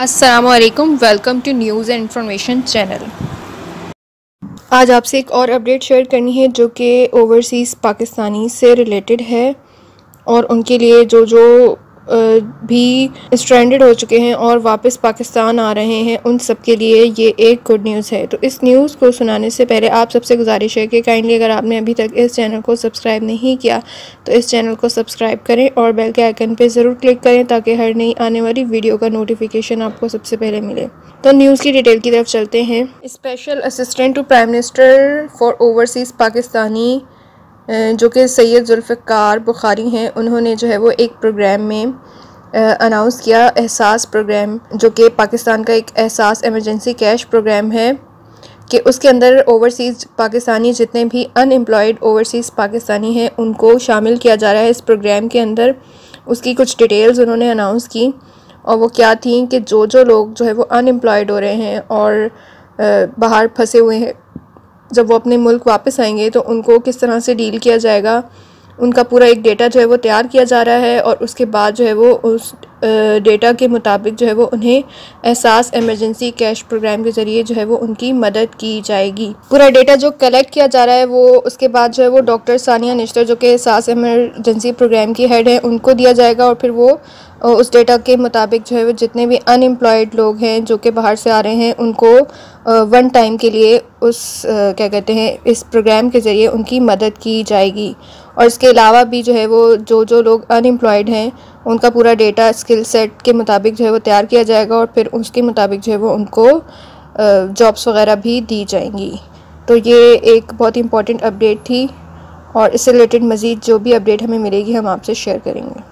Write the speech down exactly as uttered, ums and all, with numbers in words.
अस्सलामुअलैकुम, welcome to news and information channel. आज आपसे एक और अपडेट शेयर करनी है जो कि ओवरसीज़ पाकिस्तानी से रिलेटेड है और उनके लिए जो जो भी स्ट्रैंडेड हो चुके हैं और वापस पाकिस्तान आ रहे हैं उन सब के लिए ये एक गुड न्यूज़ है। तो इस न्यूज़ को सुनाने से पहले आप सबसे गुजारिश है कि काइंडली अगर आपने अभी तक इस चैनल को सब्सक्राइब नहीं किया तो इस चैनल को सब्सक्राइब करें और बेल के आइकन पे ज़रूर क्लिक करें ताकि हर नई आने वाली वीडियो का नोटिफिकेशन आपको सबसे पहले मिले। तो न्यूज़ की डिटेल की तरफ चलते हैं। Special assistant to prime minister for overseas Pakistani जो कि सैयद जुल्फ़िकार बुखारी हैं, उन्होंने जो है वो एक प्रोग्राम में अनाउंस किया, एहसास प्रोग्राम, जो कि पाकिस्तान का एक एहसास इमरजेंसी कैश प्रोग्राम है कि उसके अंदर ओवरसीज़ पाकिस्तानी जितने भी अनएम्प्लॉयड ओवरसीज़ पाकिस्तानी हैं उनको शामिल किया जा रहा है इस प्रोग्राम के अंदर। उसकी कुछ डिटेल्स उन्होंने अनाउंस की और वो क्या थी कि जो जो लोग जो है वो अनएम्प्लॉयड हो रहे हैं और बाहर फंसे हुए हैं, जब वो अपने मुल्क वापस आएंगे तो उनको किस तरह से डील किया जाएगा, उनका पूरा एक डेटा जो है वो तैयार किया जा रहा है और उसके बाद जो है वो उस डेटा के मुताबिक जो है वो उन्हें एहसास इमरजेंसी कैश प्रोग्राम के ज़रिए जो है वो उनकी मदद की जाएगी। पूरा डेटा जो कलेक्ट किया जा रहा है वो उसके बाद जो है वो डॉक्टर सानिया निश्तर जो कि एहसास इमरजेंसी प्रोग्राम की हेड है उनको दिया जाएगा और फिर वो उस डेटा के मुताबिक जो है वो जितने भी अनएम्प्लॉयड लोग हैं जो कि बाहर से आ रहे हैं उनको वन टाइम के लिए उस क्या कहते हैं इस प्रोग्राम के ज़रिए उनकी मदद की जाएगी। और इसके अलावा भी जो है वो जो जो लोग अनएम्प्लॉयड हैं उनका पूरा डेटा स्किल सेट के मुताबिक जो है वो तैयार किया जाएगा और फिर उसके मुताबिक जो है वो उनको जॉब्स वगैरह भी दी जाएंगी। तो ये एक बहुत इंपॉर्टेंट अपडेट थी और इससे रिलेटेड मज़ीद जो भी अपडेट हमें मिलेगी हम आपसे शेयर करेंगे।